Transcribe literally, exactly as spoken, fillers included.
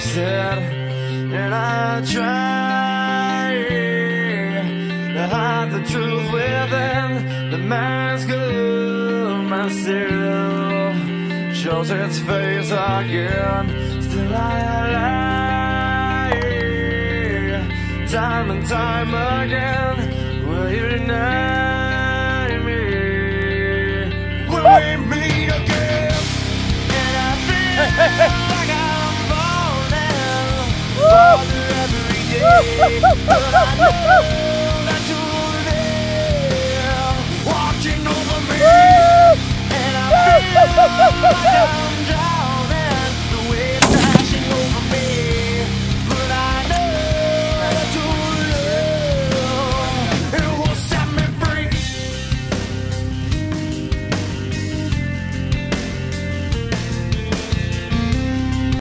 said, and I tried to hide the truth within the mask of myself. Shows its face again, still I lie. Time and time again, will you deny me? Will we meet again? And I feel like I'm falling, falling every day, but I know